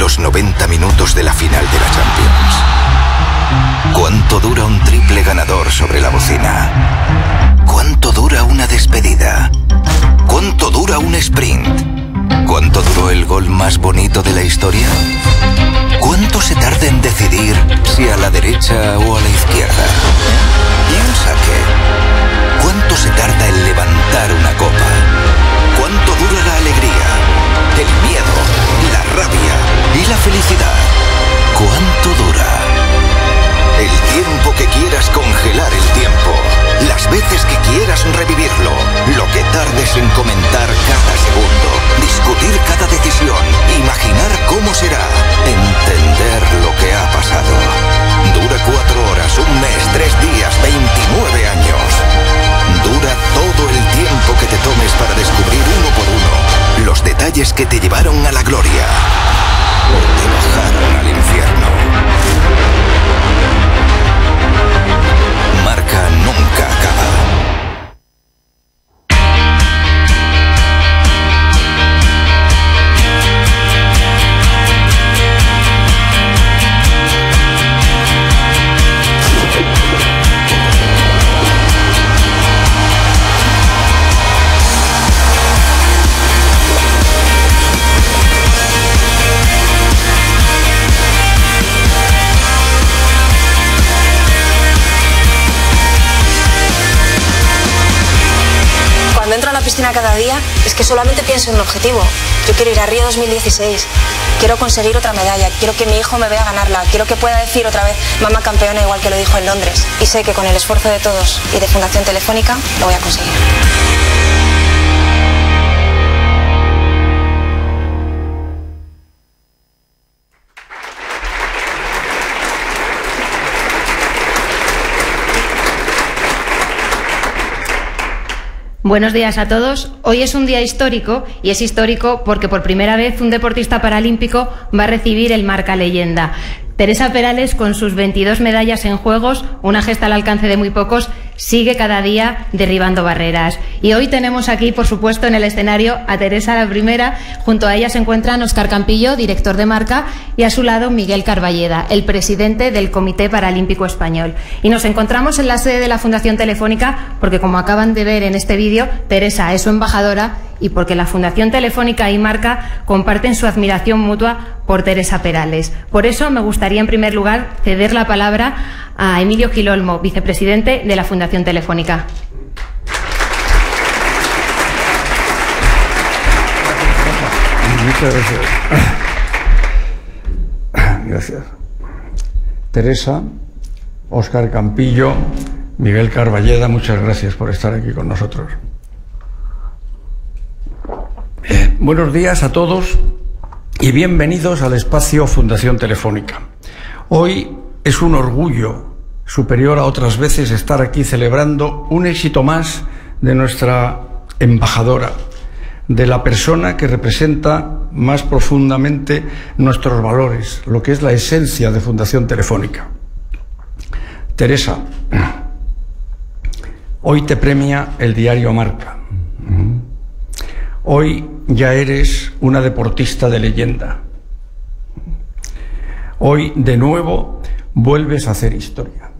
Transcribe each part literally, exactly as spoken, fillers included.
los noventa minutos de la final de la Champions? ¿Cuánto dura un triple ganador sobre la bocina? ¿Cuánto dura una despedida? ¿Cuánto dura un sprint? ¿Cuánto duró el gol más bonito de la historia? ¿Cuánto se tarda en decidir si a la derecha o a la izquierda? Piensa que... ¿cuánto se tarda en levantar una copa? ¿Cuánto dura la alegría, el miedo, la rabia y la felicidad? ¿Cuánto dura? El tiempo que quieras congelar el tiempo, las veces que quieras revivirlo, lo que tardes en comentar cada segundo, discutir cada decisión, imaginar cómo será, entender lo que ha pasado. Dura cuatro horas, un mes, tres días, veintinueve años. Dura todo el tiempo que te tomes para descubrir uno por uno los detalles que te llevaron a la gloria o te bajaron al infierno. Marca nunca acaba. Entro a la piscina cada día, es que solamente pienso en un objetivo. Yo quiero ir a Río dos mil dieciséis, quiero conseguir otra medalla, quiero que mi hijo me vea ganarla, quiero que pueda decir otra vez mamá campeona igual que lo dijo en Londres. Y sé que con el esfuerzo de todos y de Fundación Telefónica lo voy a conseguir. Buenos días a todos. Hoy es un día histórico y es histórico porque por primera vez un deportista paralímpico va a recibir el Marca Leyenda. Teresa Perales, con sus veintidós medallas en Juegos, una gesta al alcance de muy pocos, sigue cada día derribando barreras. Y hoy tenemos aquí, por supuesto, en el escenario a Teresa la primera. Junto a ella se encuentran Óscar Campillo, director de Marca, y a su lado Miguel Carballeda, el presidente del Comité Paralímpico Español. Y nos encontramos en la sede de la Fundación Telefónica porque, como acaban de ver en este vídeo, Teresa es su embajadora y porque la Fundación Telefónica y Marca comparten su admiración mutua por Teresa Perales. Por eso me gustaría, en primer lugar, ceder la palabra a Emilio Gil Olmo, vicepresidente de la Fundación Telefónica. Muchas gracias. Gracias. Teresa, Óscar Campillo, Miguel Carballeda, muchas gracias por estar aquí con nosotros. Eh, buenos días a todos y bienvenidos al espacio Fundación Telefónica. Hoy es un orgullo superior a otras veces estar aquí celebrando un éxito más de nuestra embajadora, de la persona que representa más profundamente nuestros valores, lo que es la esencia de Fundación Telefónica. Teresa, hoy te premia el diario Marca. Hoy ya eres una deportista de leyenda. Hoy, de nuevo, vuelves a hacer historia.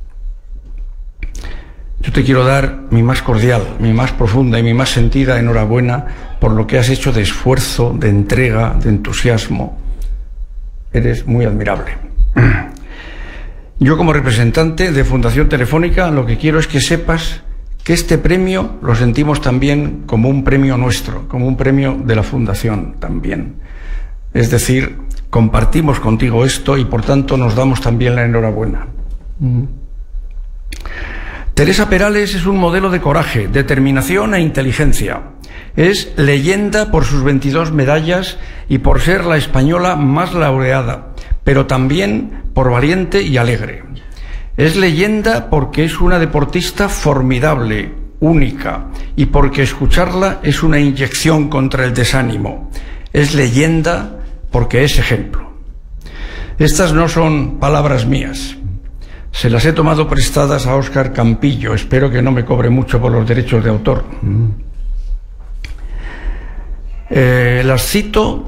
Yo te quiero dar mi más cordial, mi más profunda y mi más sentida enhorabuena por lo que has hecho de esfuerzo, de entrega, de entusiasmo. Eres muy admirable. Yo, como representante de Fundación Telefónica, lo que quiero es que sepas que este premio lo sentimos también como un premio nuestro, como un premio de la Fundación también. Es decir, compartimos contigo esto y por tanto nos damos también la enhorabuena. Mm. Teresa Perales es un modelo de coraje, determinación e inteligencia. Es leyenda por sus veintidós medallas y por ser la española más laureada, pero también por valiente y alegre. Es leyenda porque es una deportista formidable, única, y porque escucharla es una inyección contra el desánimo. Es leyenda porque es ejemplo. Estas no son palabras mías. Se las he tomado prestadas a Óscar Campillo. Espero que no me cobre mucho por los derechos de autor. Eh, las cito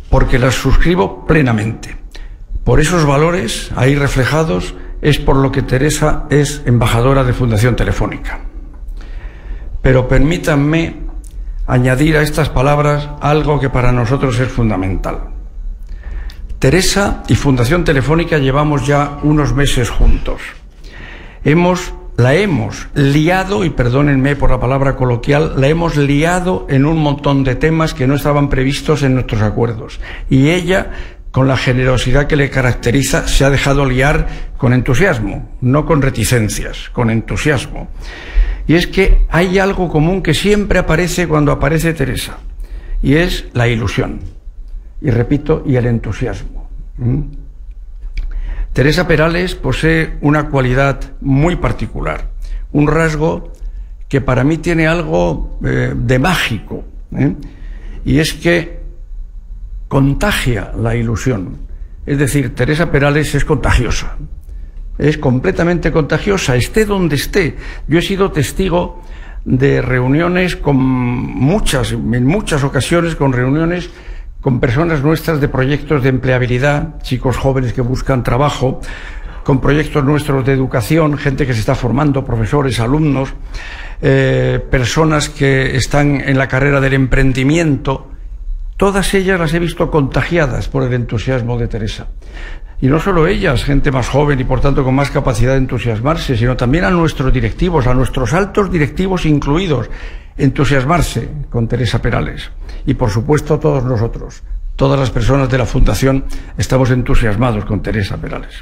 porque las suscribo plenamente. Por esos valores ahí reflejados es por lo que Teresa es embajadora de Fundación Telefónica. Pero permítanme añadir a estas palabras algo que para nosotros es fundamental. Teresa y Fundación Telefónica llevamos ya unos meses juntos. Hemos, la hemos liado, y perdónenme por la palabra coloquial, la hemos liado en un montón de temas que no estaban previstos en nuestros acuerdos. Y ella, con la generosidad que le caracteriza, se ha dejado liar con entusiasmo, no con reticencias, con entusiasmo. Y es que hay algo común que siempre aparece cuando aparece Teresa, y es la ilusión. Y repito, y el entusiasmo. ¿Mm? Teresa Perales posee una cualidad muy particular, un rasgo que para mí tiene algo eh, de mágico, ¿eh? Y es que contagia la ilusión. Es decir, Teresa Perales es contagiosa, es completamente contagiosa, esté donde esté. Yo he sido testigo de reuniones con muchas, en muchas ocasiones con reuniones con personas nuestras de proyectos de empleabilidad, chicos jóvenes que buscan trabajo, con proyectos nuestros de educación, gente que se está formando, profesores, alumnos, eh, personas que están en la carrera del emprendimiento. Todas ellas las he visto contagiadas por el entusiasmo de Teresa. Y no solo ellas, gente más joven y por tanto con más capacidad de entusiasmarse, sino también a nuestros directivos, a nuestros altos directivos incluidos, entusiasmarse con Teresa Perales. Y por supuesto todos nosotros, todas las personas de la Fundación, estamos entusiasmados con Teresa Perales.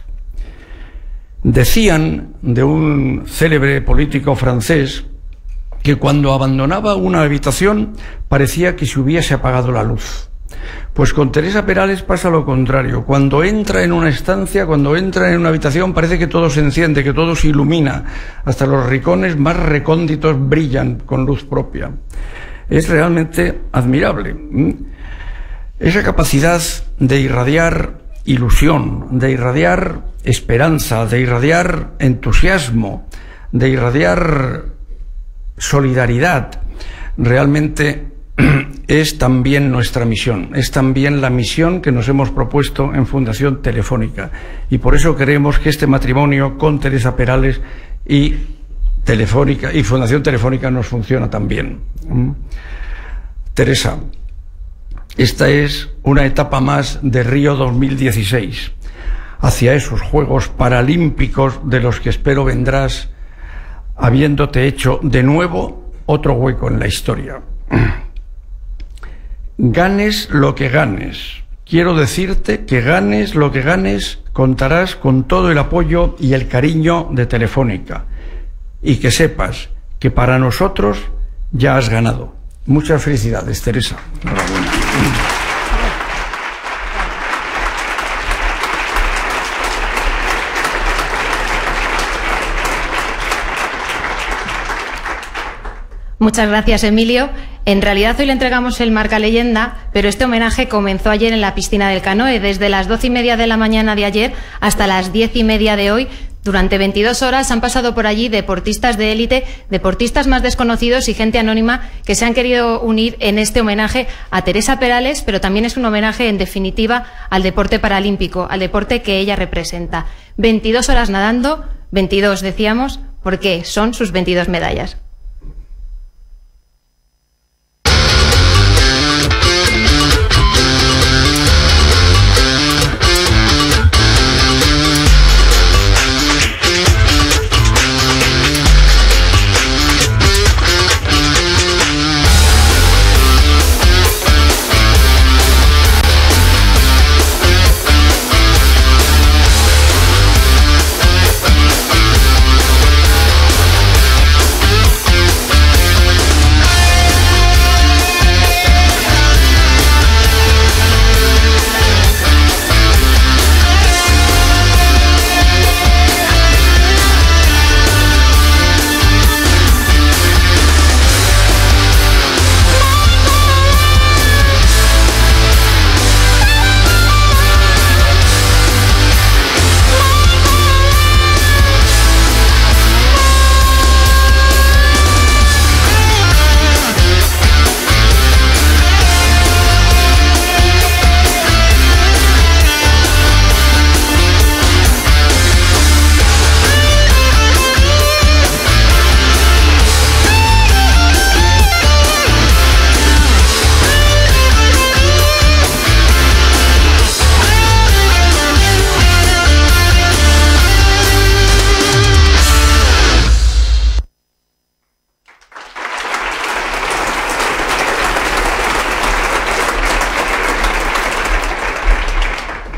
Decían de un célebre político francés que cuando abandonaba una habitación parecía que se hubiese apagado la luz. Pues con Teresa Perales pasa lo contrario. Cuando entra en una estancia, cuando entra en una habitación, parece que todo se enciende, que todo se ilumina. Hasta los rincones más recónditos brillan con luz propia. Es realmente admirable. Esa capacidad de irradiar ilusión, de irradiar esperanza, de irradiar entusiasmo, de irradiar solidaridad, realmente es también nuestra misión, es también la misión que nos hemos propuesto en Fundación Telefónica, y por eso creemos que este matrimonio con Teresa Perales y Telefónica y Fundación Telefónica nos funciona también. ¿Mm? Teresa, esta es una etapa más de Río dos mil dieciséis, hacia esos Juegos Paralímpicos de los que espero vendrás habiéndote hecho de nuevo otro hueco en la historia. Ganes lo que ganes. Quiero decirte que ganes lo que ganes, contarás con todo el apoyo y el cariño de Telefónica. Y que sepas que para nosotros ya has ganado. Muchas felicidades, Teresa. Enhorabuena. Muchas gracias, Emilio. En realidad hoy le entregamos el marca leyenda, pero este homenaje comenzó ayer en la piscina del Canoe, desde las doce y media de la mañana de ayer hasta las diez y media de hoy. Durante veintidós horas han pasado por allí deportistas de élite, deportistas más desconocidos y gente anónima que se han querido unir en este homenaje a Teresa Perales, pero también es un homenaje, en definitiva, al deporte paralímpico, al deporte que ella representa. veintidós horas nadando, veintidós decíamos, porque son sus veintidós medallas.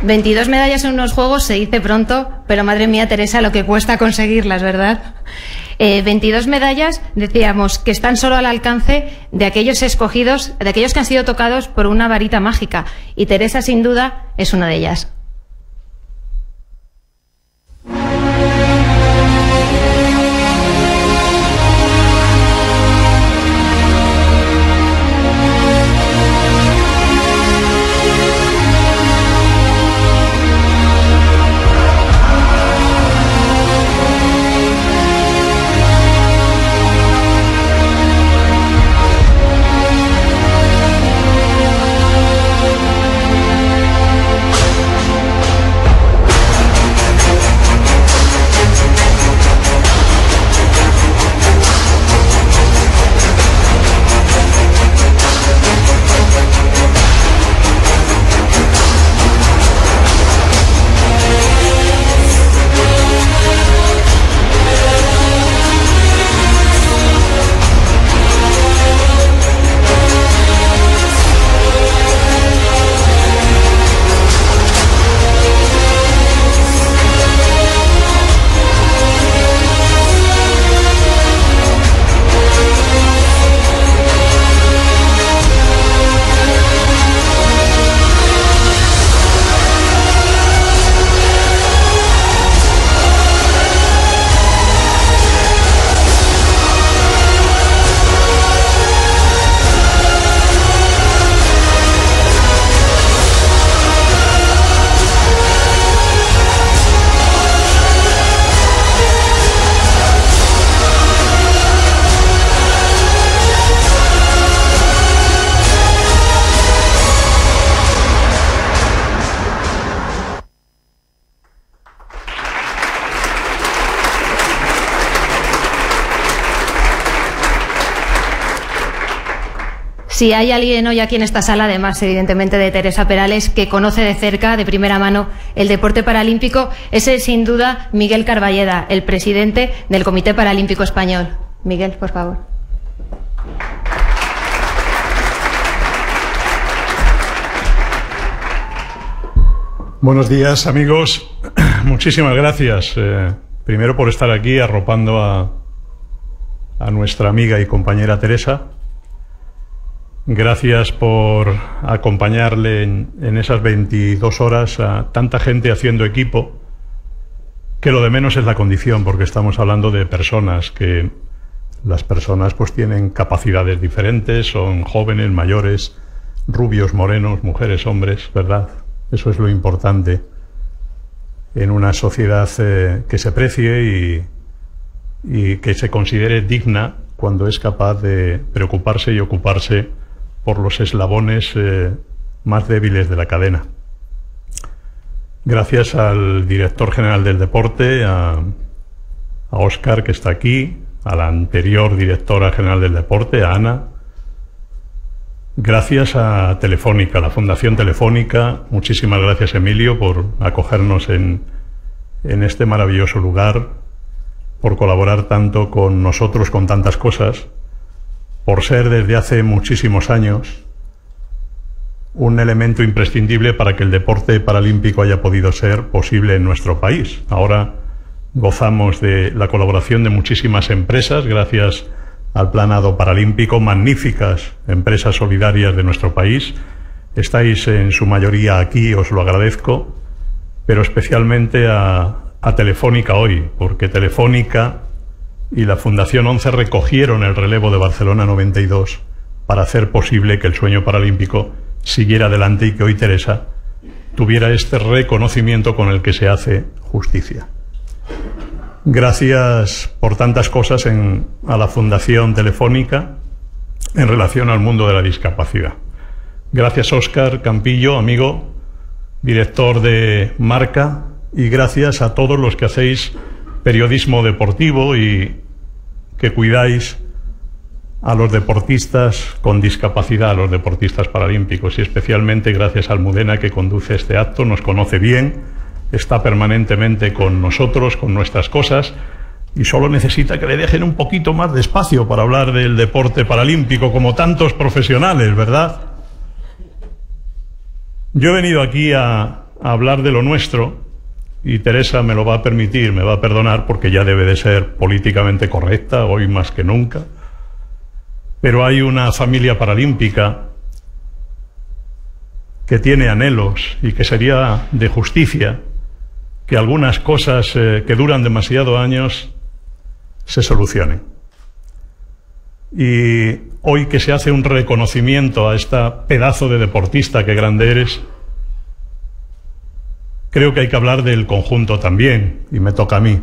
veintidós medallas en unos Juegos se dice pronto, pero madre mía, Teresa, lo que cuesta conseguirlas, ¿verdad? Eh, veintidós medallas, decíamos, que están solo al alcance de aquellos escogidos, de aquellos que han sido tocados por una varita mágica. Y Teresa, sin duda, es una de ellas. Si hay alguien hoy aquí en esta sala, además evidentemente de Teresa Perales, que conoce de cerca, de primera mano, el deporte paralímpico, ese es sin duda Miguel Carballeda, el presidente del Comité Paralímpico Español. Miguel, por favor. Buenos días, amigos. Muchísimas gracias. Eh, primero por estar aquí arropando a, a nuestra amiga y compañera Teresa. Gracias por acompañarle en, en esas veintidós horas a tanta gente haciendo equipo, que lo de menos es la condición, porque estamos hablando de personas, que las personas pues tienen capacidades diferentes, son jóvenes, mayores, rubios, morenos, mujeres, hombres, ¿verdad? Eso es lo importante en una sociedad eh, que se precie y, y que se considere digna cuando es capaz de preocuparse y ocuparse por los eslabones eh, más débiles de la cadena. Gracias al director general del deporte, a, a Óscar, que está aquí, a la anterior directora general del deporte, a Ana. Gracias a Telefónica, la Fundación Telefónica. Muchísimas gracias, Emilio, por acogernos en, en este maravilloso lugar, por colaborar tanto con nosotros con tantas cosas, por ser desde hace muchísimos años un elemento imprescindible para que el deporte paralímpico haya podido ser posible en nuestro país. Ahora gozamos de la colaboración de muchísimas empresas, gracias al Planado Paralímpico, magníficas empresas solidarias de nuestro país. Estáis en su mayoría aquí, os lo agradezco, pero especialmente a, a Telefónica hoy, porque Telefónica y la Fundación ONCE recogieron el relevo de Barcelona noventa y dos para hacer posible que el sueño paralímpico siguiera adelante y que hoy Teresa tuviera este reconocimiento con el que se hace justicia. Gracias por tantas cosas en, a la Fundación Telefónica en relación al mundo de la discapacidad. Gracias, Óscar Campillo, amigo, director de Marca, y gracias a todos los que hacéis periodismo deportivo y que cuidáis a los deportistas con discapacidad, a los deportistas paralímpicos, y especialmente gracias a Almudena, que conduce este acto, nos conoce bien, está permanentemente con nosotros, con nuestras cosas, y solo necesita que le dejen un poquito más de espacio para hablar del deporte paralímpico, como tantos profesionales, ¿verdad? Yo he venido aquí a, a hablar de lo nuestro, y Teresa me lo va a permitir, me va a perdonar, porque ya debe de ser políticamente correcta, hoy más que nunca. Pero hay una familia paralímpica que tiene anhelos y que sería de justicia que algunas cosas eh, que duran demasiados años se solucionen. Y hoy que se hace un reconocimiento a esta pedazo de deportista que grande eres, creo que hay que hablar del conjunto también, y me toca a mí.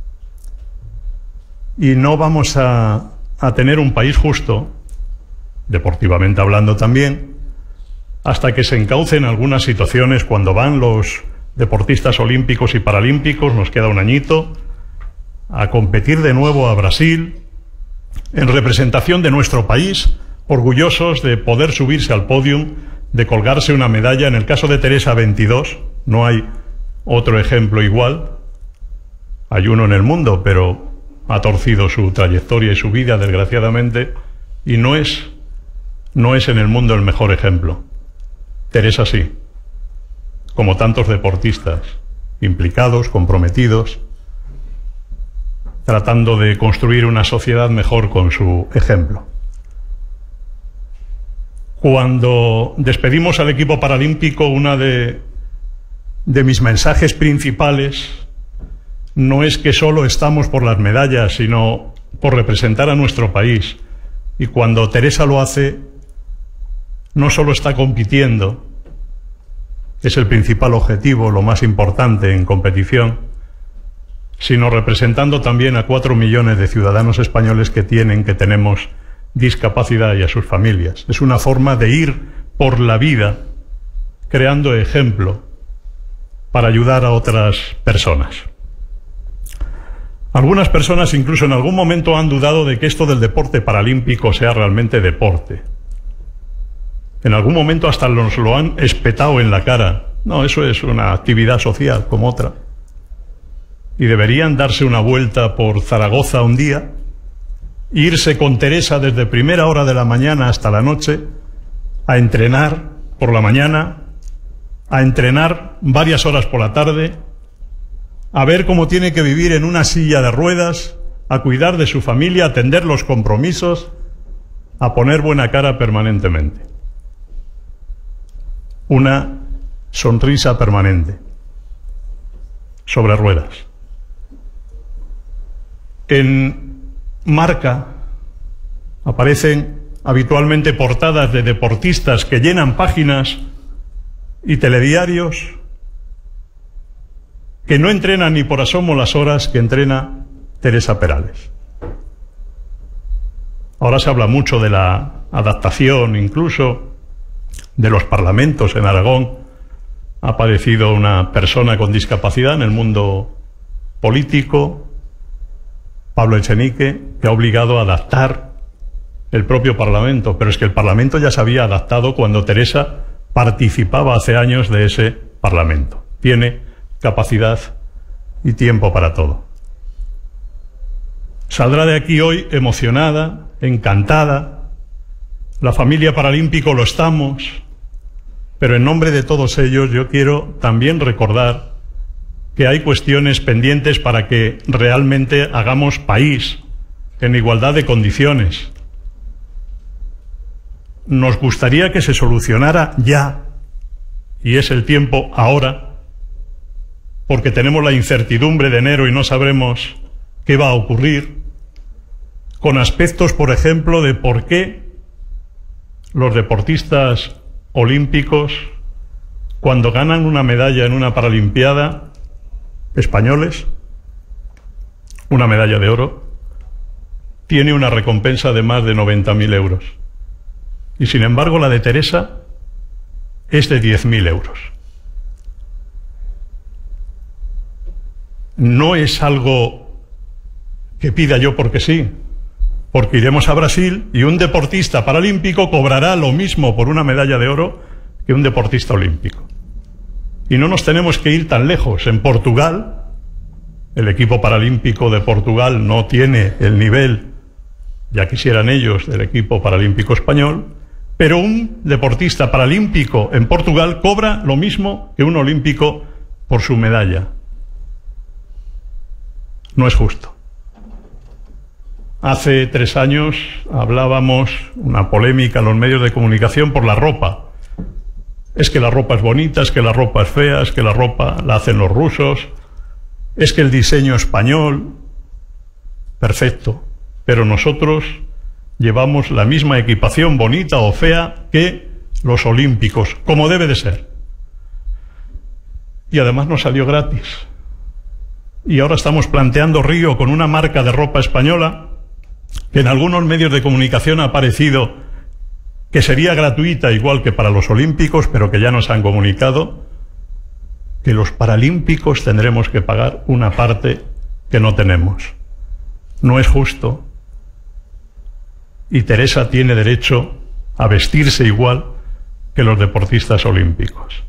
Y no vamos a, a tener un país justo, deportivamente hablando también, hasta que se encaucen algunas situaciones cuando van los deportistas olímpicos y paralímpicos, nos queda un añito, a competir de nuevo a Brasil, en representación de nuestro país, orgullosos de poder subirse al podium, de colgarse una medalla. En el caso de Teresa, veintidós, no hay otro ejemplo igual. Hay uno en el mundo, pero ha torcido su trayectoria y su vida, desgraciadamente, y no es, no es en el mundo el mejor ejemplo. Teresa sí, como tantos deportistas, implicados, comprometidos, tratando de construir una sociedad mejor con su ejemplo. Cuando despedimos al equipo paralímpico, una de, de mis mensajes principales no es que solo estamos por las medallas, sino por representar a nuestro país. Y cuando Teresa lo hace, no solo está compitiendo, es el principal objetivo, lo más importante en competición, sino representando también a cuatro millones de ciudadanos españoles que tienen, que tenemos discapacidad, y a sus familias. Es una forma de ir por la vida creando ejemplo para ayudar a otras personas. Algunas personas incluso en algún momento han dudado de que esto del deporte paralímpico sea realmente deporte. En algún momento hasta nos lo han espetado en la cara. No, eso es una actividad social como otra. Y deberían darse una vuelta por Zaragoza un día, irse con Teresa desde primera hora de la mañana hasta la noche, a entrenar por la mañana, a entrenar varias horas por la tarde, a ver cómo tiene que vivir en una silla de ruedas, a cuidar de su familia, a atender los compromisos, a poner buena cara permanentemente. Una sonrisa permanente sobre ruedas. En Marca aparecen habitualmente portadas de deportistas que llenan páginas y telediarios que no entrenan ni por asomo las horas que entrena Teresa Perales. Ahora se habla mucho de la adaptación, incluso de los parlamentos. En Aragón ha aparecido una persona con discapacidad en el mundo político, Pablo Echenique, que ha obligado a adaptar el propio Parlamento, pero es que el Parlamento ya se había adaptado cuando Teresa participaba hace años de ese Parlamento. Tiene capacidad y tiempo para todo. Saldrá de aquí hoy emocionada, encantada. La familia paralímpico lo estamos, pero en nombre de todos ellos yo quiero también recordar que hay cuestiones pendientes para que realmente hagamos país en igualdad de condiciones. Nos gustaría que se solucionara ya, y es el tiempo ahora, porque tenemos la incertidumbre de enero y no sabremos qué va a ocurrir, con aspectos, por ejemplo, de por qué los deportistas olímpicos, cuando ganan una medalla en una Paralimpiada, españoles, una medalla de oro, tiene una recompensa de más de noventa mil euros. Y sin embargo la de Teresa es de diez mil euros. No es algo que pida yo porque sí, porque iremos a Brasil y un deportista paralímpico cobrará lo mismo por una medalla de oro que un deportista olímpico. Y no nos tenemos que ir tan lejos. En Portugal, el equipo paralímpico de Portugal no tiene el nivel, ya quisieran ellos, del equipo paralímpico español, Pero un deportista paralímpico en Portugal cobra lo mismo que un olímpico por su medalla. No es justo. Hace tres años hablábamos, una polémica en los medios de comunicación por la ropa. Es que la ropa es bonita, es que la ropa es fea, es que la ropa la hacen los rusos, es que el diseño español... Perfecto, pero nosotros llevamos la misma equipación, bonita o fea, que los olímpicos, como debe de ser. Y además nos salió gratis. Y ahora estamos planteando Río con una marca de ropa española que en algunos medios de comunicación ha aparecido que sería gratuita igual que para los olímpicos, pero que ya nos han comunicado que los paralímpicos tendremos que pagar una parte que no tenemos. No es justo. Y Teresa tiene derecho a vestirse igual que los deportistas olímpicos.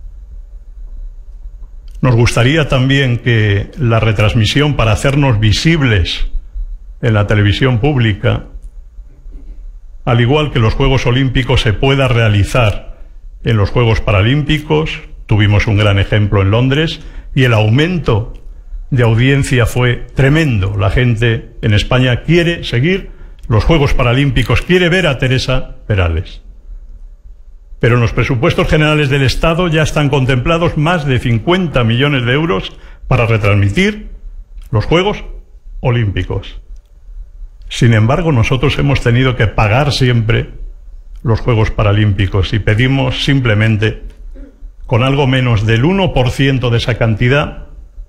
Nos gustaría también que la retransmisión, para hacernos visibles en la televisión pública, al igual que los Juegos Olímpicos, se pueda realizar en los Juegos Paralímpicos. Tuvimos un gran ejemplo en Londres y el aumento de audiencia fue tremendo. La gente en España quiere seguir los Juegos Paralímpicos, quiere ver a Teresa Perales. Pero en los presupuestos generales del Estado ya están contemplados más de cincuenta millones de euros para retransmitir los Juegos Olímpicos. Sin embargo, nosotros hemos tenido que pagar siempre los Juegos Paralímpicos y pedimos simplemente, con algo menos del uno por ciento de esa cantidad,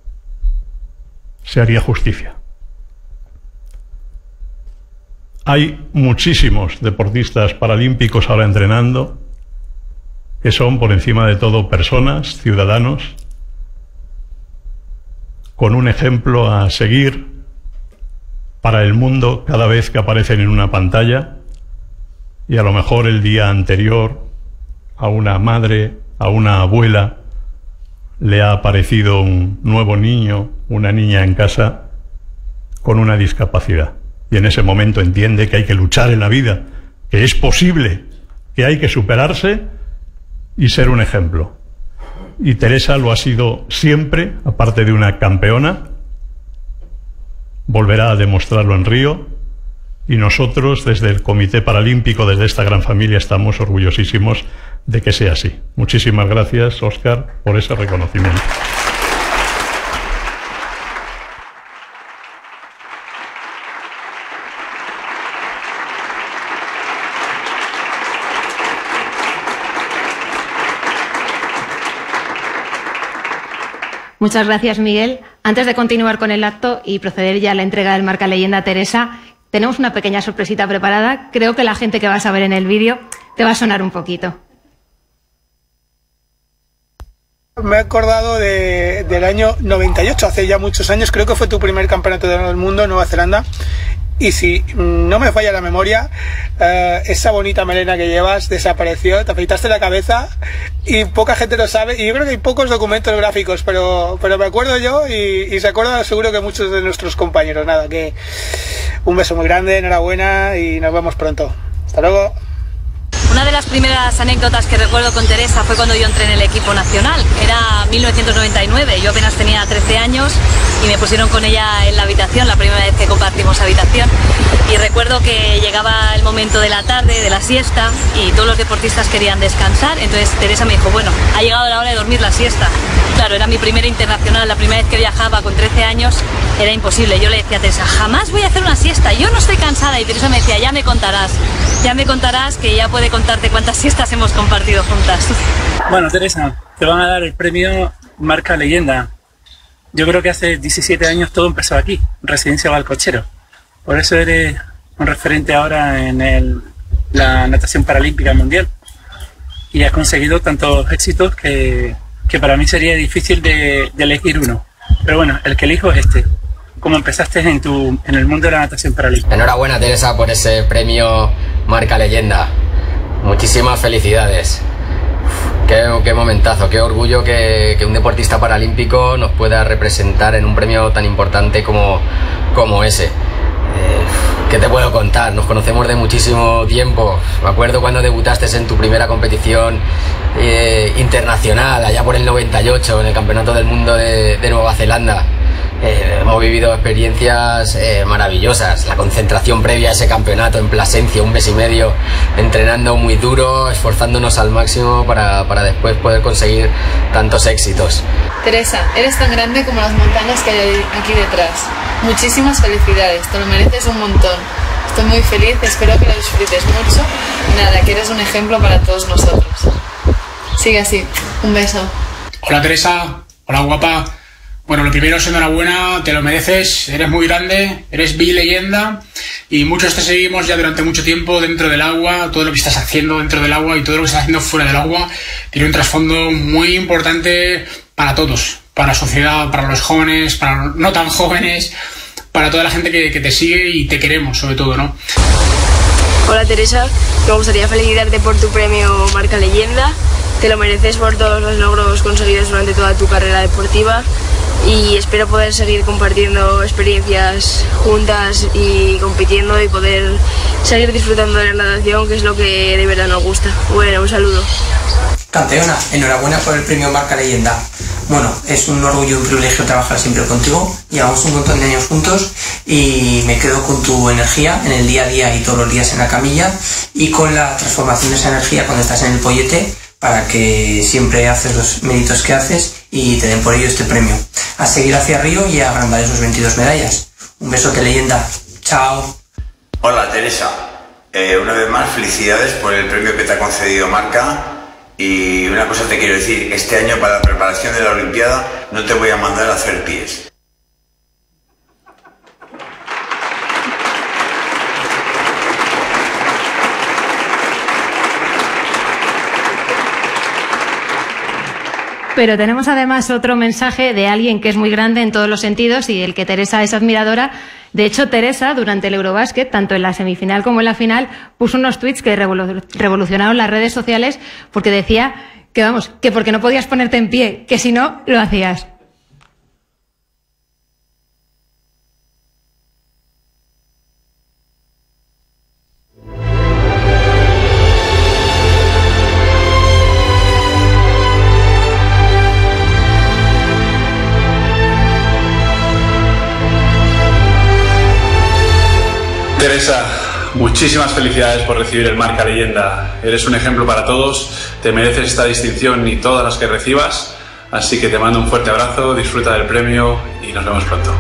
se haría justicia. Hay muchísimos deportistas paralímpicos ahora entrenando, que son por encima de todo personas, ciudadanos, con un ejemplo a seguir para el mundo cada vez que aparecen en una pantalla, y a lo mejor el día anterior a una madre, a una abuela, le ha aparecido un nuevo niño, una niña en casa con una discapacidad. Y en ese momento entiende que hay que luchar en la vida, que es posible, que hay que superarse y ser un ejemplo. Y Teresa lo ha sido siempre, aparte de una campeona. Volverá a demostrarlo en Río. Y nosotros, desde el Comité Paralímpico, desde esta gran familia, estamos orgullosísimos de que sea así. Muchísimas gracias, Óscar, por ese reconocimiento. Muchas gracias, Miguel. Antes de continuar con el acto y proceder ya a la entrega del marca leyenda a Teresa, tenemos una pequeña sorpresita preparada. Creo que la gente que vas a ver en el vídeo te va a sonar un poquito. Me he acordado de, del año noventa y ocho, hace ya muchos años. Creo que fue tu primer campeonato del mundo en Nueva Zelanda. Y si no me falla la memoria, eh, esa bonita melena que llevas desapareció, te afeitaste la cabeza y poca gente lo sabe. Y yo creo que hay pocos documentos gráficos, pero, pero me acuerdo yo y, y se acuerdan seguro que muchos de nuestros compañeros. Nada, que un beso muy grande, enhorabuena y nos vemos pronto. Hasta luego. Una de las primeras anécdotas que recuerdo con Teresa fue cuando yo entré en el equipo nacional. Era mil novecientos noventa y nueve, yo apenas tenía trece años y me pusieron con ella en la habitación, la primera vez que compartimos habitación. Y recuerdo que llegaba el momento de la tarde, de la siesta, y todos los deportistas querían descansar. Entonces Teresa me dijo, bueno, ha llegado la hora de dormir la siesta. Claro, era mi primera internacional, la primera vez que viajaba con trece años, era imposible. Yo le decía a Teresa, jamás voy a hacer una siesta, yo no estoy cansada. Y Teresa me decía, ya me contarás, ya me contarás que ya puede contarte cuántas siestas hemos compartido juntas. Bueno, Teresa, te van a dar el premio Marca Leyenda. Yo creo que hace diecisiete años todo empezó aquí, Residencia Valcochero. Por eso eres un referente ahora en el, la natación paralímpica mundial. Y has conseguido tantos éxitos que, que para mí sería difícil de, de elegir uno. Pero bueno, el que elijo es este. Cómo empezaste en, tu, en el mundo de la natación paralímpica. Enhorabuena, Teresa, por ese premio Marca Leyenda. Muchísimas felicidades. Qué, qué momentazo, qué orgullo que, que un deportista paralímpico nos pueda representar en un premio tan importante como, como ese. Eh, ¿Qué te puedo contar? Nos conocemos de muchísimo tiempo. Me acuerdo cuando debutaste en tu primera competición eh, internacional, allá por el noventa y ocho, en el Campeonato del Mundo de, de Nueva Zelanda. Eh, hemos vivido experiencias eh, maravillosas. La concentración previa a ese campeonato en Plasencia, un mes y medio, entrenando muy duro, esforzándonos al máximo para, para después poder conseguir tantos éxitos. Teresa, eres tan grande como las montañas que hay aquí detrás. Muchísimas felicidades, te lo mereces un montón. Estoy muy feliz, espero que lo disfrutes mucho. Y nada, que eres un ejemplo para todos nosotros. Sigue así, un beso. Hola Teresa, hola guapa. Bueno, lo primero es enhorabuena, te lo mereces, eres muy grande, eres bi-leyenda y muchos te seguimos ya durante mucho tiempo dentro del agua. Todo lo que estás haciendo dentro del agua y todo lo que estás haciendo fuera del agua tiene un trasfondo muy importante para todos, para la sociedad, para los jóvenes, para los no tan jóvenes, para toda la gente que, que te sigue y te queremos sobre todo, ¿no? Hola Teresa, me gustaría felicitarte por tu premio Marca Leyenda. Te lo mereces por todos los logros conseguidos durante toda tu carrera deportiva y espero poder seguir compartiendo experiencias juntas y compitiendo y poder seguir disfrutando de la natación, que es lo que de verdad nos gusta. Bueno, un saludo. Campeona, enhorabuena por el premio Marca Leyenda. Bueno, es un orgullo y un privilegio trabajar siempre contigo. Llevamos un montón de años juntos y me quedo con tu energía en el día a día y todos los días en la camilla y con la transformación de esa energía cuando estás en el pollete para que siempre haces los méritos que haces y te den por ello este premio. A seguir hacia Río y a agrandar esos veintidós medallas. Un besote, leyenda. Chao. Hola Teresa, eh, una vez más felicidades por el premio que te ha concedido Marca. Y una cosa te quiero decir, este año para la preparación de la Olimpiada no te voy a mandar a hacer pies. Pero tenemos además otro mensaje de alguien que es muy grande en todos los sentidos y del que Teresa es admiradora. De hecho, Teresa, durante el Eurobásquet, tanto en la semifinal como en la final, puso unos tweets que revolucionaron las redes sociales porque decía que, vamos, que porque no podías ponerte en pie, que si no, lo hacías. Teresa, muchísimas felicidades por recibir el Marca Leyenda. Eres un ejemplo para todos, te mereces esta distinción y todas las que recibas, así que te mando un fuerte abrazo, disfruta del premio y nos vemos pronto.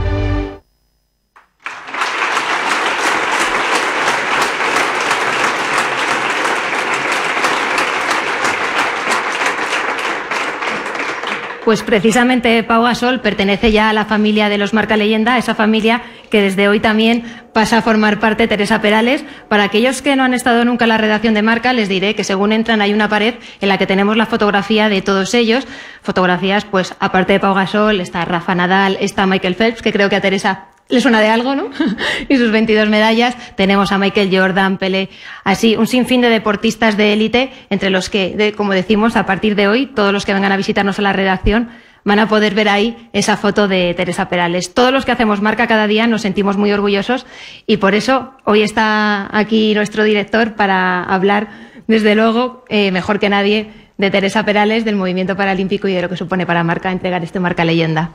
Pues precisamente Pau Gasol pertenece ya a la familia de los Marca Leyenda, esa familia que desde hoy también pasa a formar parte Teresa Perales. Para aquellos que no han estado nunca en la redacción de Marca, les diré que según entran hay una pared en la que tenemos la fotografía de todos ellos. Fotografías, pues aparte de Pau Gasol, está Rafa Nadal, está Michael Phelps, que creo que a Teresa le suena de algo, ¿no? Y sus veintidós medallas. Tenemos a Michael Jordan, Pelé, así un sinfín de deportistas de élite, entre los que, de, como decimos, a partir de hoy, todos los que vengan a visitarnos a la redacción van a poder ver ahí esa foto de Teresa Perales. Todos los que hacemos Marca cada día nos sentimos muy orgullosos y por eso hoy está aquí nuestro director para hablar, desde luego, eh, mejor que nadie, de Teresa Perales, del movimiento paralímpico y de lo que supone para Marca entregar este Marca Leyenda.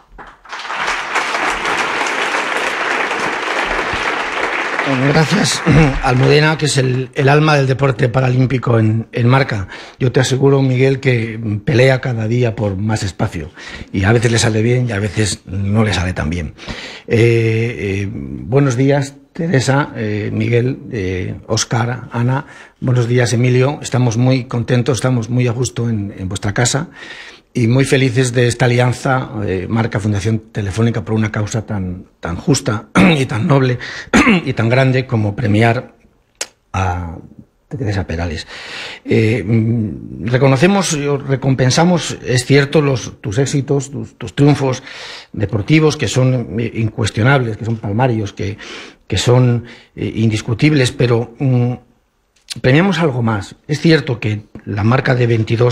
Gracias, Almudena, que es el, el alma del deporte paralímpico en, en Marca. Yo te aseguro, Miguel, que pelea cada día por más espacio. Y a veces le sale bien y a veces no le sale tan bien. Eh, eh, buenos días, Teresa, eh, Miguel, eh, Óscar, Ana. Buenos días, Emilio. Estamos muy contentos, estamos muy a gusto en, en vuestra casa. Y muy felices de esta alianza eh, Marca Fundación Telefónica por una causa tan, tan justa y tan noble y tan grande como premiar a Teresa Perales. Eh, reconocemos, recompensamos, es cierto, los, tus éxitos, tus, tus triunfos deportivos que son incuestionables, que son palmarios, que, que son eh, indiscutibles, pero mm, premiamos algo más. Es cierto que la marca de veintidós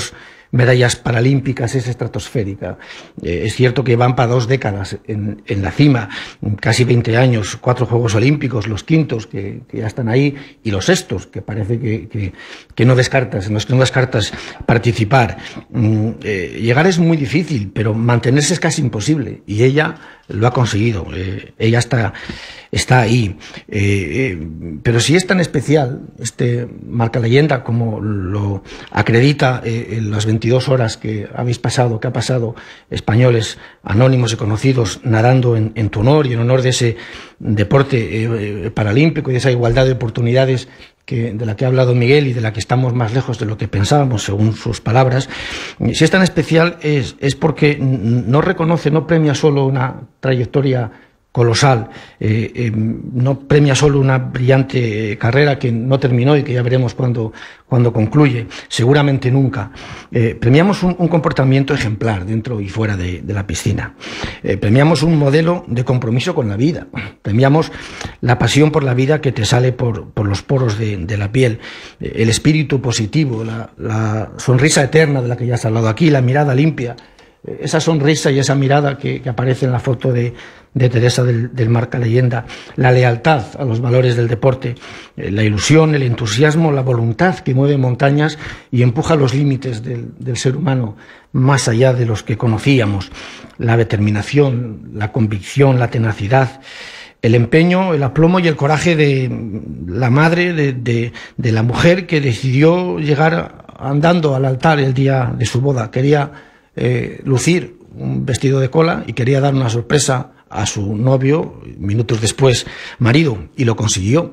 medallas paralímpicas es estratosférica. Eh, es cierto que van para dos décadas en, en la cima, casi veinte años, cuatro Juegos Olímpicos, los quintos que, que ya están ahí y los sextos, que parece que, que, que no descartas, en los que no descartas participar. Mm, eh, llegar es muy difícil, pero mantenerse es casi imposible y ella lo ha conseguido. Eh, ella está, está ahí. Eh, eh, pero si es tan especial este marca leyenda como lo acredita eh, en las veintidós horas que habéis pasado, que ha pasado españoles anónimos y conocidos nadando en, en tu honor y en honor de ese deporte eh, paralímpico y de esa igualdad de oportunidades que, de la que ha hablado Miguel y de la que estamos más lejos de lo que pensábamos, según sus palabras. Si es tan especial es, es porque no reconoce, no premia solo una trayectoria colosal, eh, eh, no premia solo una brillante eh, carrera que no terminó y que ya veremos cuando, cuando concluye, seguramente nunca. Eh, premiamos un, un comportamiento ejemplar dentro y fuera de, de la piscina. Eh, premiamos un modelo de compromiso con la vida. Premiamos la pasión por la vida que te sale por, por los poros de, de la piel, eh, el espíritu positivo, la, la sonrisa eterna de la que ya has hablado aquí, la mirada limpia, eh, esa sonrisa y esa mirada que, que aparece en la foto de de Teresa del, del marca leyenda, la lealtad a los valores del deporte, eh, la ilusión, el entusiasmo, la voluntad que mueve montañas y empuja los límites del, del ser humano más allá de los que conocíamos, la determinación, la convicción, la tenacidad, el empeño, el aplomo y el coraje de la madre, de, de, de la mujer que decidió llegar andando al altar el día de su boda. Quería eh, lucir un vestido de cola y quería dar una sorpresa a su novio, minutos después marido, y lo consiguió.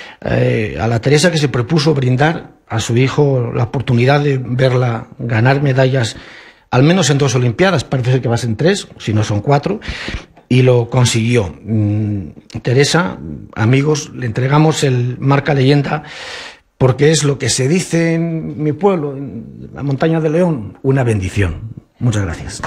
Eh, a la Teresa que se propuso brindar a su hijo la oportunidad de verla ganar medallas, al menos en dos Olimpiadas, parece que va en tres, si no son cuatro, y lo consiguió. Mm, Teresa, amigos, le entregamos el marca leyenda porque es lo que se dice en mi pueblo, en la montaña de León, una bendición. Muchas gracias.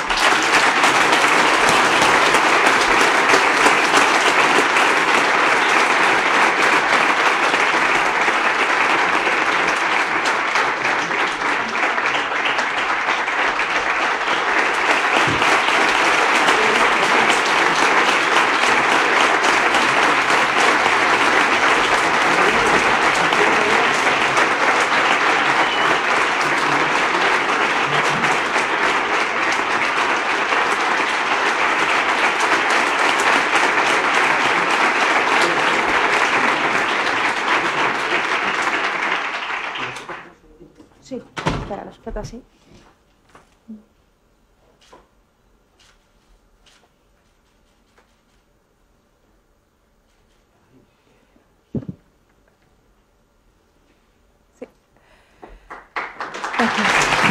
Sí, espera, lo sujeto así. Sí. Gracias.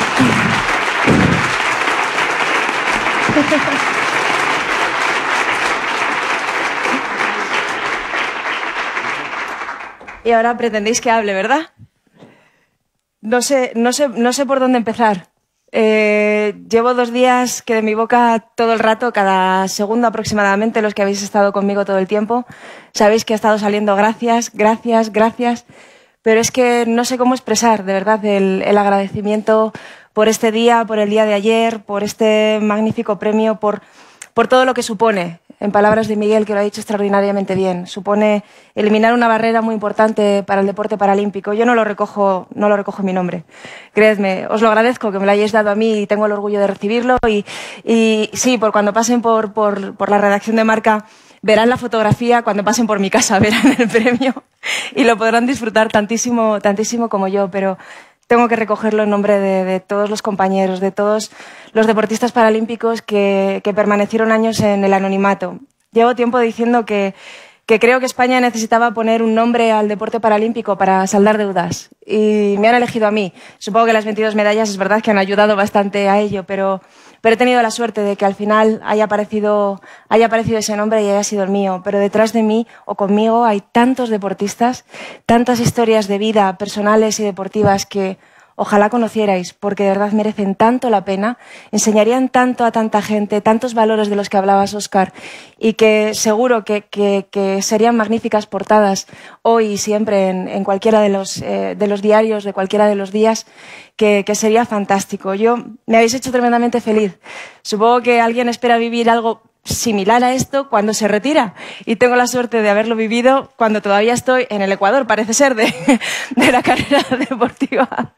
Y ahora pretendéis que hable, ¿verdad? No sé, no sé, no sé por dónde empezar. Eh, llevo dos días que de mi boca todo el rato, cada segundo aproximadamente, los que habéis estado conmigo todo el tiempo, sabéis que ha estado saliendo gracias, gracias, gracias, pero es que no sé cómo expresar, de verdad, el, el agradecimiento por este día, por el día de ayer, por este magnífico premio, por, por todo lo que supone. En palabras de Miguel, que lo ha dicho extraordinariamente bien, supone eliminar una barrera muy importante para el deporte paralímpico. Yo no lo recojo, no lo recojo en mi nombre. Creedme, os lo agradezco que me lo hayáis dado a mí y tengo el orgullo de recibirlo. Y, y sí, por cuando pasen por, por, por la redacción de Marca, verán la fotografía, cuando pasen por mi casa verán el premio y lo podrán disfrutar tantísimo, tantísimo como yo, pero tengo que recogerlo en nombre de, de todos los compañeros, de todos los deportistas paralímpicos que, que permanecieron años en el anonimato. Llevo tiempo diciendo que, que creo que España necesitaba poner un nombre al deporte paralímpico para saldar deudas. Y me han elegido a mí. Supongo que las veintidós medallas es verdad que han ayudado bastante a ello, pero, pero he tenido la suerte de que al final haya aparecido, haya aparecido ese nombre y haya sido el mío. Pero detrás de mí o conmigo hay tantos deportistas, tantas historias de vida personales y deportivas que Ojalá conocierais, porque de verdad merecen tanto la pena, enseñarían tanto a tanta gente, tantos valores de los que hablabas, Óscar, y que seguro que, que, que serían magníficas portadas hoy y siempre en, en cualquiera de los, eh, de los diarios, de cualquiera de los días, que, que sería fantástico. Yo me habéis hecho tremendamente feliz. Supongo que alguien espera vivir algo similar a esto cuando se retira, y tengo la suerte de haberlo vivido cuando todavía estoy en el Ecuador, parece ser, de, de la carrera deportiva.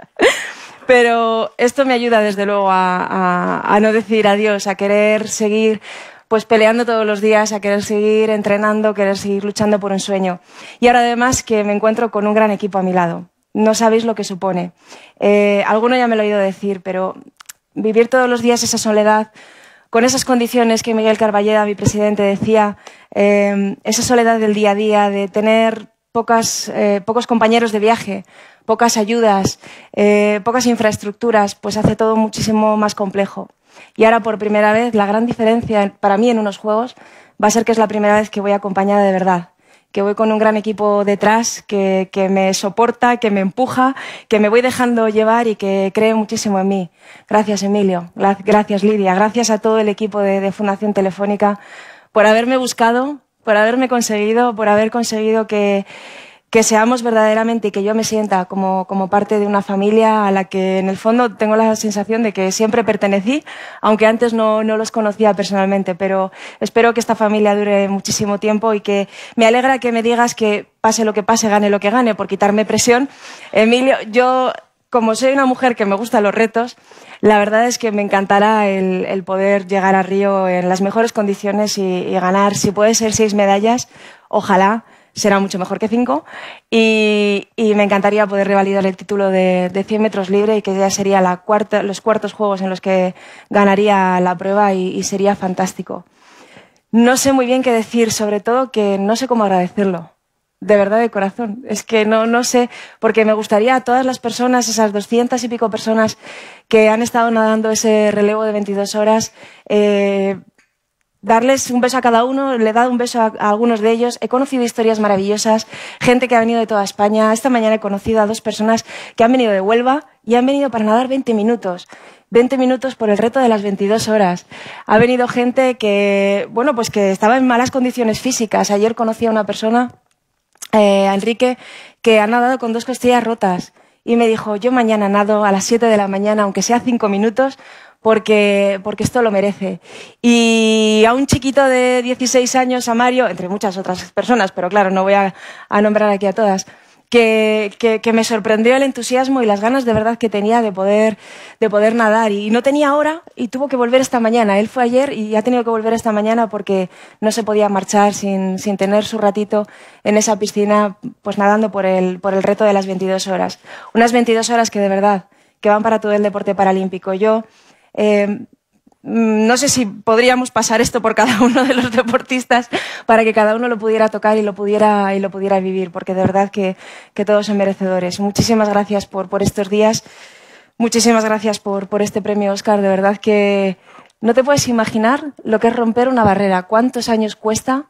Pero esto me ayuda desde luego a, a, a no decir adiós, a querer seguir pues peleando todos los días, a querer seguir entrenando, querer seguir luchando por un sueño. Y ahora además que me encuentro con un gran equipo a mi lado. No sabéis lo que supone. Eh, alguno ya me lo he oído decir, pero vivir todos los días esa soledad, con esas condiciones que Miguel Carballeda, mi presidente, decía, eh, esa soledad del día a día, de tener pocas, eh, pocos compañeros de viaje, pocas ayudas, eh, pocas infraestructuras, pues hace todo muchísimo más complejo. Y ahora, por primera vez, la gran diferencia para mí en unos Juegos va a ser que es la primera vez que voy acompañada de verdad, que voy con un gran equipo detrás, que, que me soporta, que me empuja, que me voy dejando llevar y que cree muchísimo en mí. Gracias, Emilio. Gracias, Lidia. Gracias a todo el equipo de, de Fundación Telefónica por haberme buscado, por haberme conseguido, por haber conseguido que, que seamos verdaderamente y que yo me sienta como, como parte de una familia a la que en el fondo tengo la sensación de que siempre pertenecí, aunque antes no, no los conocía personalmente, pero espero que esta familia dure muchísimo tiempo y que me alegra que me digas que pase lo que pase, gane lo que gane, por quitarme presión. Emilio, yo como soy una mujer que me gustan los retos, la verdad es que me encantará el, el poder llegar a Río en las mejores condiciones y, y ganar, si puede ser seis medallas, ojalá. Será mucho mejor que cinco, y, y me encantaría poder revalidar el título de, de cien metros libre y que ya sería la cuarta, los cuartos Juegos en los que ganaría la prueba y, y sería fantástico. No sé muy bien qué decir, sobre todo que no sé cómo agradecerlo, de verdad, de corazón. Es que no, no sé, porque me gustaría a todas las personas, esas doscientas y pico personas que han estado nadando ese relevo de veintidós horas, eh, darles un beso a cada uno. Le he dado un beso a, a algunos de ellos. He conocido historias maravillosas, gente que ha venido de toda España. Esta mañana he conocido a dos personas que han venido de Huelva y han venido para nadar veinte minutos. veinte minutos por el reto de las veintidós horas. Ha venido gente que, bueno, pues que estaba en malas condiciones físicas. Ayer conocí a una persona, eh, a Enrique, que ha nadado con dos costillas rotas y me dijo, yo mañana nado a las siete de la mañana, aunque sea cinco minutos, porque, porque esto lo merece. Y a un chiquito de dieciséis años, a Mario, entre muchas otras personas, pero claro, no voy a, a nombrar aquí a todas, que, que, que me sorprendió el entusiasmo y las ganas de verdad que tenía de poder, de poder nadar. Y no tenía hora y tuvo que volver esta mañana. Él fue ayer y ha tenido que volver esta mañana porque no se podía marchar sin, sin tener su ratito en esa piscina, pues nadando por el, por el reto de las veintidós horas. Unas veintidós horas que de verdad, que van para todo el deporte paralímpico. Yo Eh, no sé si podríamos pasar esto por cada uno de los deportistas para que cada uno lo pudiera tocar y lo pudiera, y lo pudiera vivir, porque de verdad que, que todos son merecedores. Muchísimas gracias por, por estos días, muchísimas gracias por, por este premio, Óscar. De verdad que no te puedes imaginar lo que es romper una barrera, cuántos años cuesta.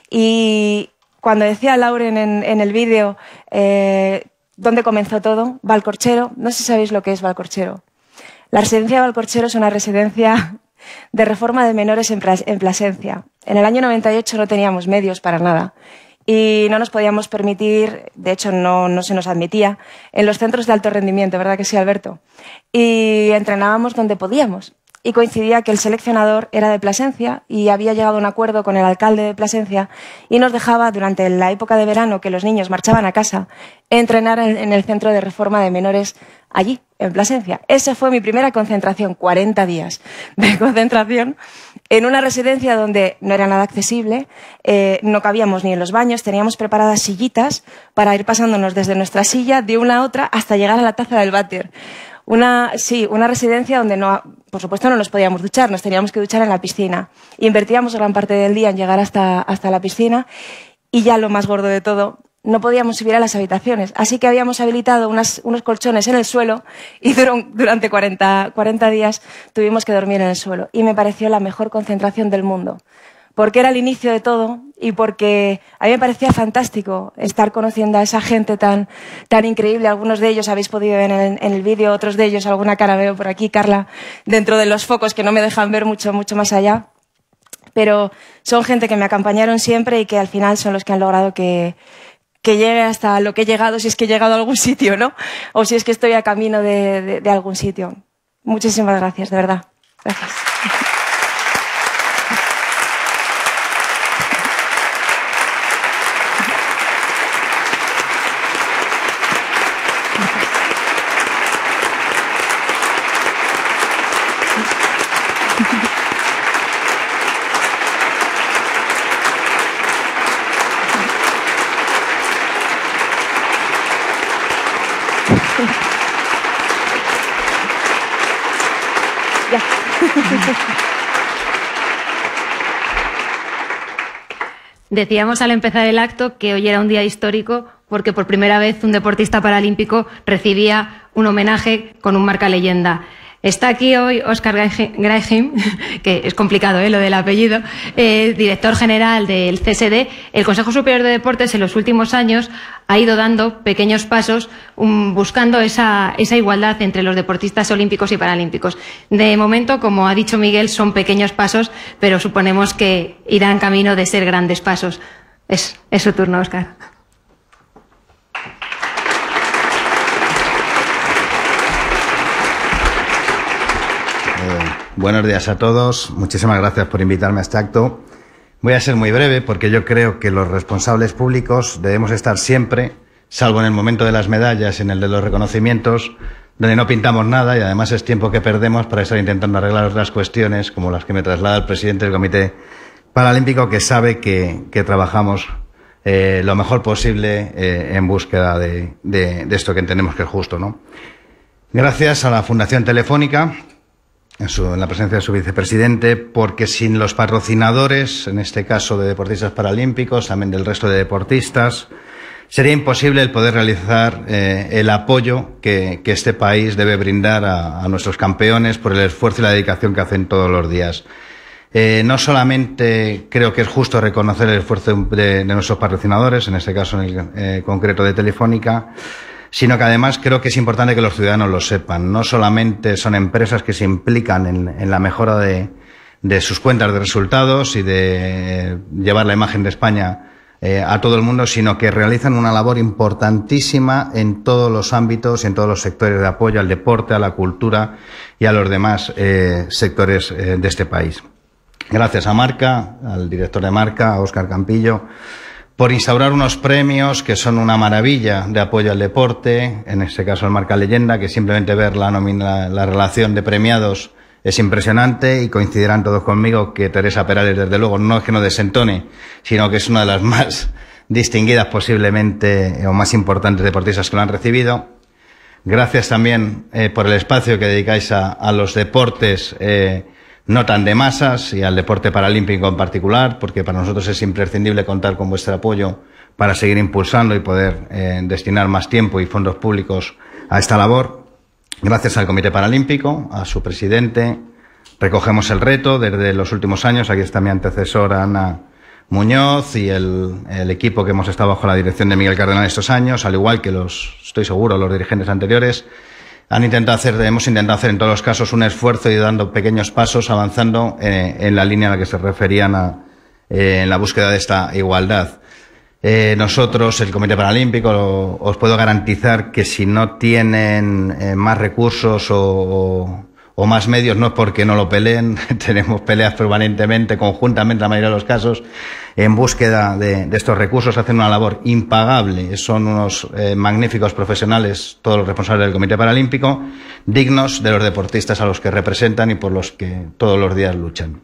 Y cuando decía Lauren en, en el vídeo eh, dónde comenzó todo, Valcorchero, no sé si sabéis lo que es Valcorchero. La residencia de Valcorchero es una residencia de reforma de menores en Plasencia. En el año noventa y ocho no teníamos medios para nada y no nos podíamos permitir, de hecho no, no se nos admitía, en los centros de alto rendimiento, ¿verdad que sí, Alberto? Y entrenábamos donde podíamos. Y coincidía que el seleccionador era de Plasencia y había llegado a un acuerdo con el alcalde de Plasencia y nos dejaba, durante la época de verano que los niños marchaban a casa, entrenar en el centro de reforma de menores allí, en Plasencia. Esa fue mi primera concentración, cuarenta días de concentración, en una residencia donde no era nada accesible, eh, no cabíamos ni en los baños, teníamos preparadas sillitas para ir pasándonos desde nuestra silla de una a otra hasta llegar a la taza del váter. Una, sí, una residencia donde no, por supuesto no nos podíamos duchar, nos teníamos que duchar en la piscina. Invertíamos gran parte del día en llegar hasta, hasta la piscina y ya lo más gordo de todo, no podíamos subir a las habitaciones. Así que habíamos habilitado unas, unos colchones en el suelo y durante cuarenta, cuarenta días tuvimos que dormir en el suelo. Y me pareció la mejor concentración del mundo, porque era el inicio de todo y porque a mí me parecía fantástico estar conociendo a esa gente tan, tan increíble. Algunos de ellos habéis podido ver en el, en el vídeo, otros de ellos, alguna cara veo por aquí, Carla, dentro de los focos que no me dejan ver mucho, mucho más allá. Pero son gente que me acompañaron siempre y que al final son los que han logrado que, que llegue hasta lo que he llegado, si es que he llegado a algún sitio, ¿no? O si es que estoy a camino de, de, de algún sitio. Muchísimas gracias, de verdad. Gracias. Decíamos al empezar el acto que hoy era un día histórico porque por primera vez un deportista paralímpico recibía un homenaje con un marca leyenda. Está aquí hoy Óscar Graham, que es complicado ¿eh? lo del apellido, eh, director general del C S D. El Consejo Superior de Deportes en los últimos años ha ido dando pequeños pasos um, buscando esa, esa igualdad entre los deportistas olímpicos y paralímpicos. De momento, como ha dicho Miguel, son pequeños pasos, pero suponemos que irán camino de ser grandes pasos. Es, es su turno, Óscar. Buenos días a todos. Muchísimas gracias por invitarme a este acto. Voy a ser muy breve porque yo creo que los responsables públicos debemos estar siempre, salvo en el momento de las medallas, en el de los reconocimientos, donde no pintamos nada y además es tiempo que perdemos para estar intentando arreglar otras cuestiones como las que me traslada el presidente del Comité Paralímpico, que sabe que, que trabajamos eh, lo mejor posible eh, en búsqueda de, de, de esto que entendemos que es justo, ¿no? Gracias a la Fundación Telefónica, En, su, en la presencia de su vicepresidente, porque sin los patrocinadores, en este caso de deportistas paralímpicos, también del resto de deportistas, sería imposible el poder realizar eh, el apoyo que, que este país debe brindar a, a nuestros campeones por el esfuerzo y la dedicación que hacen todos los días. Eh, no solamente creo que es justo reconocer el esfuerzo de, de nuestros patrocinadores, en este caso en el eh, concreto de Telefónica, sino que además creo que es importante que los ciudadanos lo sepan. No solamente son empresas que se implican en, en la mejora de, de sus cuentas de resultados y de llevar la imagen de España eh, a todo el mundo, sino que realizan una labor importantísima en todos los ámbitos y en todos los sectores de apoyo al deporte, a la cultura y a los demás eh, sectores eh, de este país. Gracias a Marca, al director de Marca, a Óscar Campillo, por instaurar unos premios que son una maravilla de apoyo al deporte, en este caso el Marca Leyenda, que simplemente ver la, nómina, la relación de premiados es impresionante, y coincidirán todos conmigo que Teresa Perales, desde luego, no es que no desentone, sino que es una de las más distinguidas posiblemente o más importantes deportistas que lo han recibido. Gracias también eh, por el espacio que dedicáis a, a los deportes eh, no tan de masas y al deporte paralímpico en particular, porque para nosotros es imprescindible contar con vuestro apoyo para seguir impulsando y poder eh, destinar más tiempo y fondos públicos a esta labor. Gracias al Comité Paralímpico, a su presidente, recogemos el reto desde los últimos años. Aquí está mi antecesora, Ana Muñoz, y el, el equipo que hemos estado bajo la dirección de Miguel Cardenal estos años, al igual que los, estoy seguro, los dirigentes anteriores. Han intentado hacer, hemos intentado hacer en todos los casos un esfuerzo y dando pequeños pasos, avanzando eh, en la línea a la que se referían a, eh, en la búsqueda de esta igualdad. Eh, nosotros, el Comité Paralímpico, lo, os puedo garantizar que si no tienen eh, más recursos o, o, o más medios, no es porque no lo peleen, tenemos peleas permanentemente, conjuntamente, en la mayoría de los casos, en búsqueda de, de estos recursos. Hacen una labor impagable, son unos eh, magníficos profesionales, todos los responsables del Comité Paralímpico, dignos de los deportistas a los que representan y por los que todos los días luchan.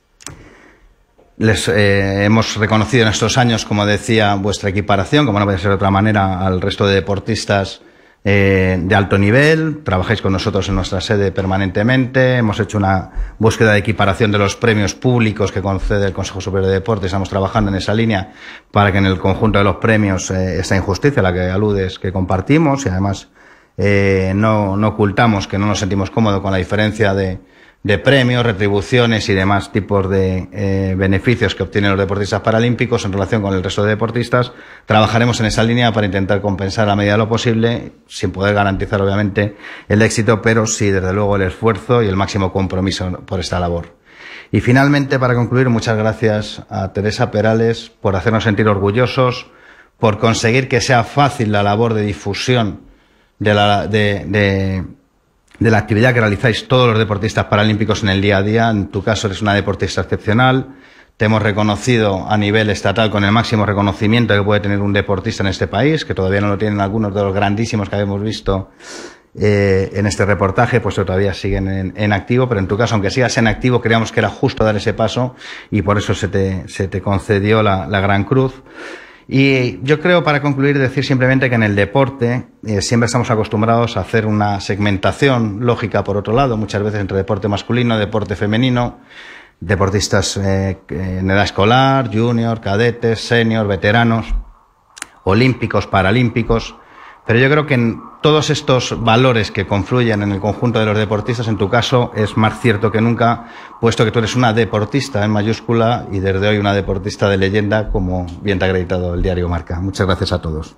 Les eh, hemos reconocido en estos años, como decía, vuestra equiparación, como no puede ser de otra manera, al resto de deportistas eh, de alto nivel. Trabajáis con nosotros en nuestra sede permanentemente. Hemos hecho una búsqueda de equiparación de los premios públicos que concede el Consejo Superior de Deportes. Estamos trabajando en esa línea para que en el conjunto de los premios eh, esta injusticia a la que aludes que compartimos, y además eh, no, no ocultamos que no nos sentimos cómodos con la diferencia de de premios, retribuciones y demás tipos de eh, beneficios que obtienen los deportistas paralímpicos en relación con el resto de deportistas. Trabajaremos en esa línea para intentar compensar a medida de lo posible, sin poder garantizar obviamente el éxito, pero sí, desde luego, el esfuerzo y el máximo compromiso por esta labor. Y finalmente, para concluir, muchas gracias a Teresa Perales por hacernos sentir orgullosos, por conseguir que sea fácil la labor de difusión de la, de, de, de la actividad que realizáis todos los deportistas paralímpicos en el día a día. En tu caso eres una deportista excepcional. Te hemos reconocido a nivel estatal con el máximo reconocimiento que puede tener un deportista en este país, que todavía no lo tienen algunos de los grandísimos que habíamos visto eh, en este reportaje, pues todavía siguen en, en activo, pero en tu caso, aunque sigas en activo, creíamos que era justo dar ese paso y por eso se te, se te concedió la, la Gran Cruz. Y yo creo, para concluir, decir simplemente que en el deporte eh, siempre estamos acostumbrados a hacer una segmentación lógica, por otro lado, muchas veces entre deporte masculino, deporte femenino, deportistas eh, en edad escolar, junior, cadetes, senior, veteranos, olímpicos, paralímpicos. Pero yo creo que en todos estos valores que confluyen en el conjunto de los deportistas, en tu caso, es más cierto que nunca, puesto que tú eres una deportista en mayúscula y desde hoy una deportista de leyenda, como bien te ha acreditado el diario Marca. Muchas gracias a todos.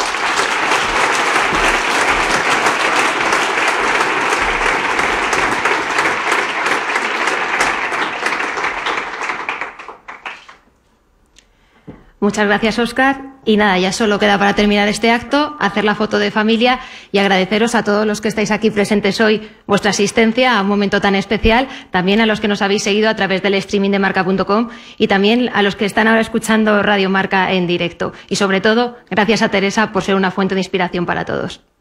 Muchas gracias, Óscar. Y nada, ya solo queda para terminar este acto, hacer la foto de familia y agradeceros a todos los que estáis aquí presentes hoy vuestra asistencia a un momento tan especial, también a los que nos habéis seguido a través del streaming de marca punto com y también a los que están ahora escuchando Radio Marca en directo. Y sobre todo, gracias a Teresa por ser una fuente de inspiración para todos.